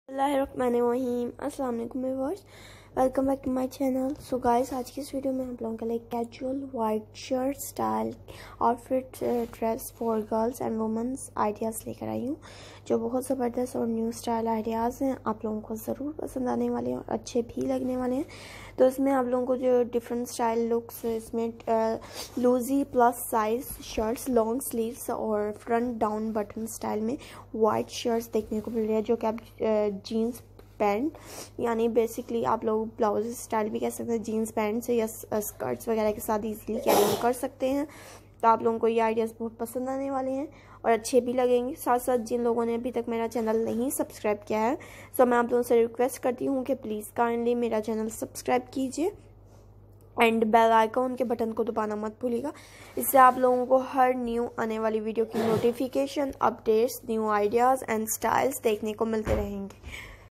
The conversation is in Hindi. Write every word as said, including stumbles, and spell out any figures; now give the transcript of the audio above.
बिस्मिल्लाहिर्रहमानिर्रहीम। अस्सलाम वालेकुम viewers, welcome back to my channel. So guys, आज की इस वीडियो में आप लोगों के लिए casual white shirt style outfit dress for girls and womens ideas लेकर आई हूँ, जो बहुत ज़बरदस्त और न्यू स्टाइल आइडियाज़ हैं। आप लोगों को ज़रूर पसंद आने वाले हैं और अच्छे भी लगने वाले हैं। तो इसमें आप लोगों को जो डिफरेंट स्टाइल लुक्स, इसमें loosey plus size shirts, long sleeves और फ्रंट डाउन बटन स्टाइल में वाइट शर्ट्स देखने को मिल रही है, जो कि आप जीन्स पैंट यानी बेसिकली आप लोग ब्लाउज स्टाइल भी कह सकते हैं, जीन्स पैंट से या स्कर्ट्स वगैरह के साथ इजीली कैरी ऑन कर सकते हैं। तो आप लोगों को ये आइडियाज़ बहुत पसंद आने वाले हैं और अच्छे भी लगेंगे। साथ साथ जिन लोगों ने अभी तक मेरा चैनल नहीं सब्सक्राइब किया है, तो मैं आप लोगों से रिक्वेस्ट करती हूँ कि प्लीज़ काइंडली मेरा चैनल सब्सक्राइब कीजिए एंड बेल आइकॉन के बटन को दबाना मत भूलिएगा। इससे आप लोगों को हर न्यू आने वाली वीडियो की notification, updates, new ideas and styles देखने को मिलते रहेंगे।